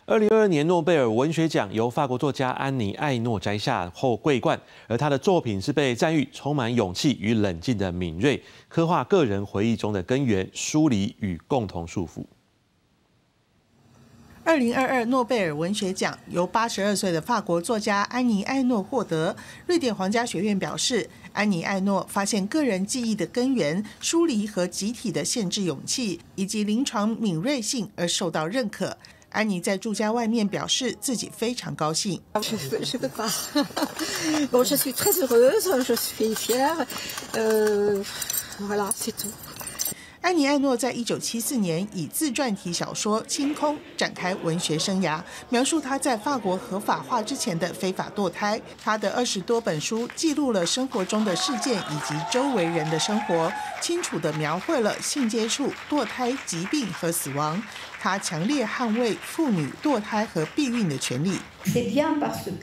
2022年诺贝尔文学奖由法国作家安妮·艾诺摘下后桂冠，而她的作品是被赞誉充满勇气与冷静的敏锐，刻画个人回忆中的根源、疏离与共同束缚。 2022诺贝尔文学奖由82岁的法国作家安妮·艾诺获得。瑞典皇家学院表示，安妮·艾诺发现个人记忆的根源、疏离和集体的限制勇气，以及临床敏锐性而受到认可。安妮在住家外面表示自己非常高兴。 Je peux pas. Bon, je suis très heureuse, je suis fière. Voilà, c'est tout. 安妮·艾诺在1974年以自传体小说《清空》展开文学生涯，描述她在法国合法化之前的非法堕胎。她的20多本书记录了生活中的事件以及周围人的生活，清楚地描绘了性接触、堕胎、疾病和死亡。她强烈捍卫妇女堕胎和避孕的权利。 C'est bien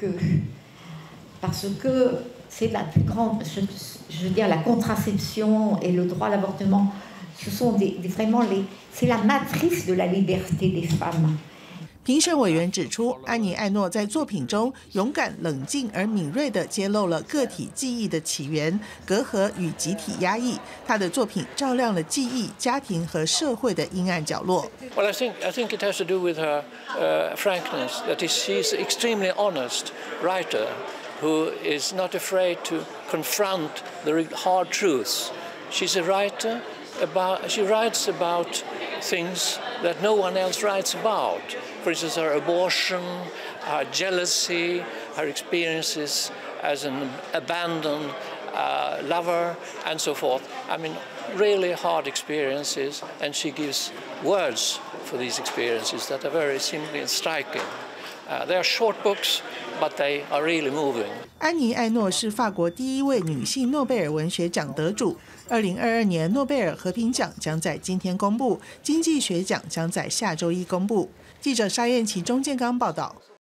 parce que c'est la plus grande, je veux dire, la contraception et le droit à l'avortement.Ce sont vraiment c'est la matrice de la liberté des femmes. 评审委员指出，安妮·艾诺在作品中勇敢、冷静而敏锐地揭露了个体记忆的起源、隔阂与集体压抑。她的作品照亮了记忆、家庭和社会的阴暗角落。 Well, I think it has to do with her frankness. That is, she's an extremely honest writer who is not afraid to confront the hard truths. She's a writer. She writes about things that no one else writes about. For instance, her abortion, her jealousy, her experiences as an abandoned lover, and so forth. I mean, really hard experiences, and she gives words for these experiences that are very simply and striking. They are short books, but they are really moving. 安妮·艾诺是法国第一位女性诺贝尔文学奖得主。2022年诺贝尔和平奖将在今天公布，经济学奖将在下周一公布。记者沙燕琪、钟建刚报道。